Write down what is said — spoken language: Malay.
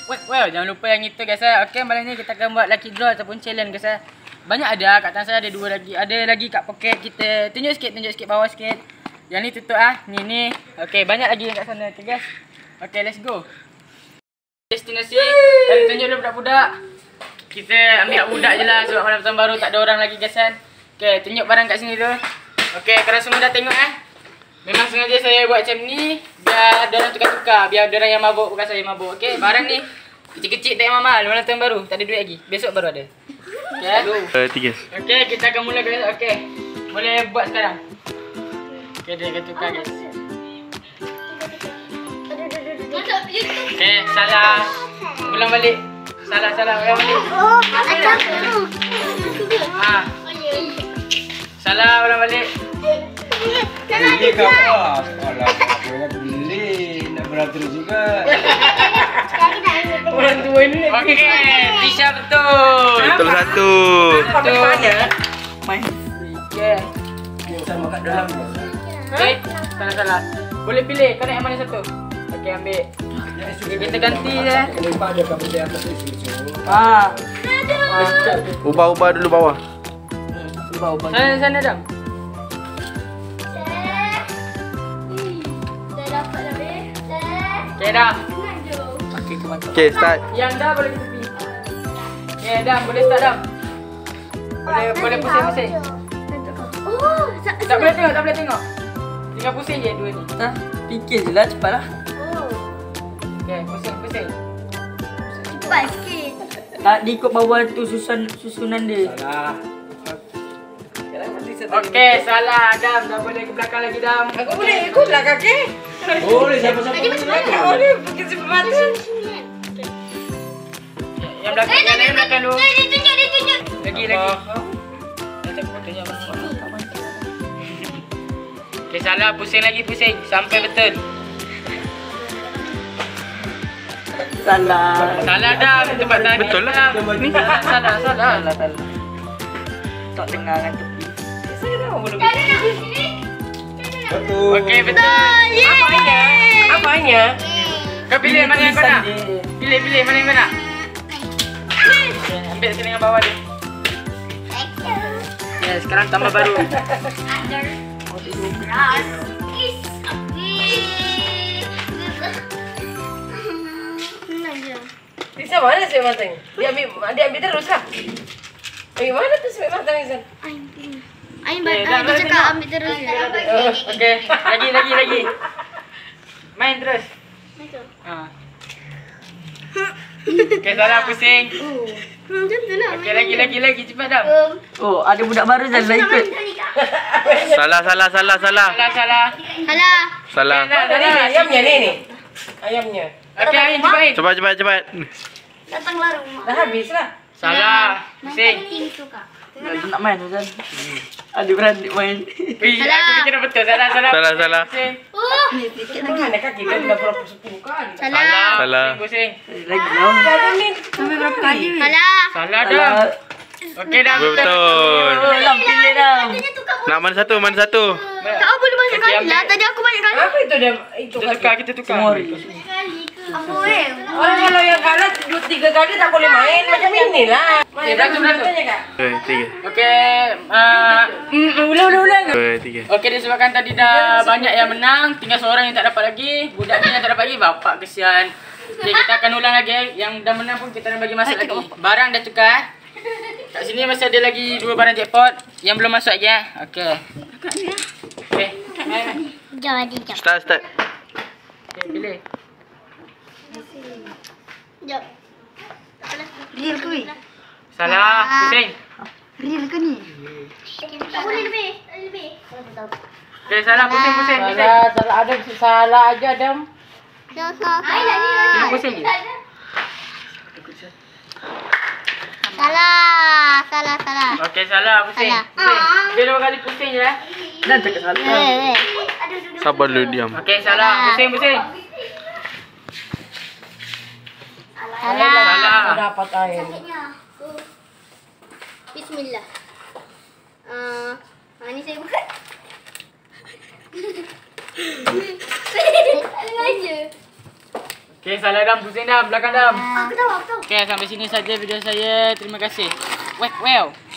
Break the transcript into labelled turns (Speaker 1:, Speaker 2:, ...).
Speaker 1: Well, jangan lupa yang itu guys. Okey, malam ni kita akan buat lucky draw ataupun challenge guys. Banyak ada kat tangan saya, ada 2 lagi. Ada lagi kat poket kita. Tunjuk sikit bawah sikit. Yang ni tutup ni. Okey, banyak lagi kat sana. Okey guys. Okey, let's go. Destinasi. Kita tunjuk dulu budak-budak. Kita ambil budak je lah sebab malam tahun baru tak ada orang lagi guys kan. Okey, tunjuk barang kat sini dulu. Okey, korang semua dah tengok Memang sengaja saya buat macam ni biar diorang tukar-tukar, biar diorang yang mabuk bukan saya mabuk. Okey, barang ni kecil-kecil tak mahal, malam tahun baru, tak ada duit lagi. Besok baru ada. Okey.
Speaker 2: 3.
Speaker 1: Okey, kita akan mula guys. Okey. Boleh buat sekarang. Okey, dia akan tukar guys. Okey, salah. Ulang balik. Salah, ulang balik. Salah, ulang balik.
Speaker 3: Beli ke apa? Sekolah apa beli, nak beratur juga.
Speaker 1: Orang tua ni. Okey, Tisha betul.
Speaker 2: Betul satu.
Speaker 1: Main. Okey.
Speaker 3: Sama kat dalam.
Speaker 1: Okey, salah. Boleh pilih, kau nak yang mana satu? Okey, ambil. Kita ganti je.
Speaker 3: Lempar dia kat benda atas ni.
Speaker 2: Ubah dulu bawah.
Speaker 1: Sana dah. Okey dah.
Speaker 2: Okey, start.
Speaker 1: Yang dah boleh kita pergi. Okey dah, boleh start dah. Boleh pusing-pusing. Tak boleh tengok. Tinggal pusing je dua ni.
Speaker 4: Fikir je lah, cepatlah.
Speaker 1: Okey, pusing.
Speaker 5: Cepat sikit.
Speaker 4: Tak diikut bawah tu susunan dia.
Speaker 3: Salah.
Speaker 1: Okey, salah Adam. Dah boleh ke belakang lagi Dam.
Speaker 6: Aku boleh ikut lah kaki.
Speaker 3: Boleh siapa-siapa
Speaker 6: Boleh pergi sebelah mata.
Speaker 1: Yang belakang dulu.
Speaker 5: Dia tunjuk.
Speaker 1: Lagi. Macam fotonya abang. Okey, salah. Pusing sampai betul.
Speaker 4: Salah.
Speaker 1: Salah Dam. Tempat tadi.
Speaker 2: Betul lah.
Speaker 1: Ni salah.
Speaker 4: Salah. Tak dengar kan tepi.
Speaker 6: Saya tahu belum.
Speaker 3: Betul.
Speaker 1: Okey, betul.
Speaker 6: Apanya?
Speaker 1: Kau pilih mana yang kau nak. Pilih mana yang kau nak. Okay, ambil sini dengan bawah dia. Ya, sekarang tambah baru.
Speaker 6: Risa mana sebab matang? Dia ambil terus lah. Mana tu sebab matang Risa?
Speaker 5: Ain cakap ambil terus.
Speaker 1: Okey, lagi. Main terus. Okey, salah pusing.
Speaker 5: Macam tu lah.
Speaker 1: Okey, lagi cepat dah.
Speaker 4: Oh, ada budak baru je lah ikut.
Speaker 2: Salah.
Speaker 1: Salah.
Speaker 6: Tadi ayamnya ni. Ayamnya.
Speaker 1: Okey, Ain cepat.
Speaker 2: Cepat.
Speaker 5: Datanglah rumah.
Speaker 6: Dah habis lah.
Speaker 1: Salah. Pusing.
Speaker 5: Tim tu kak.
Speaker 4: Nak main tu kan. Adik beradik main.
Speaker 1: Aku fikir betul. Salah.
Speaker 2: Salah.
Speaker 1: Pusing.
Speaker 6: Mana kaki kan dah berapa 10 kali.
Speaker 2: Salah.
Speaker 1: Pusing.
Speaker 4: Lagi lah.
Speaker 5: Sampai berapa kali?
Speaker 1: Salah dah. Okey dah
Speaker 2: Betul.
Speaker 4: Lam, pilih dah.
Speaker 2: Nak mana satu?
Speaker 5: Kau boleh banyak kali lah. Tadi aku banyak kali.
Speaker 6: Apa itu dia? Itu
Speaker 1: Kita tukar.
Speaker 4: Semua hari.
Speaker 5: Apa
Speaker 6: Orang kalau yang kalah 2-3 kali tak boleh main macam ini lah.
Speaker 1: Beratu.
Speaker 6: Kak.
Speaker 2: 3.
Speaker 1: Okey, ulang.
Speaker 2: 3.
Speaker 1: Okey, disebabkan tadi dah banyak yang menang, tinggal seorang yang tak dapat lagi. Budak ni yang tak dapat lagi, bapak kesian. Okey, kita akan ulang lagi. Yang dah menang pun kita akan bagi masuk lagi. Barang dah tukar. Kat sini masih ada lagi 2 barang jackpot yang belum masuk lagi Okey. Okey.
Speaker 5: Jadi.
Speaker 2: Start.
Speaker 1: Okey, pilih.
Speaker 5: Jom.
Speaker 4: Real ke ni?
Speaker 1: Salah, pusing.
Speaker 4: Real ke ni?
Speaker 5: Tak boleh lebih.
Speaker 1: Okey, salah, pusing.
Speaker 6: Salah Adam, salah aja Adam.
Speaker 1: Sini pusing je.
Speaker 5: Salah.
Speaker 1: Okey, salah, pusing. Dia 2 kali pusing je
Speaker 4: Dah cakap salah.
Speaker 2: Sabar dulu, diam.
Speaker 1: Okey, salah, pusing.
Speaker 5: Salah.
Speaker 6: Dapat air.
Speaker 5: Bismillah. Ni saya buat. Sengaja.
Speaker 1: Okay, salah Dam. Pusing Dam. Belakang Dam.
Speaker 5: Aku tahu.
Speaker 1: Okay, sampai sini saja video saya. Terima kasih. Well.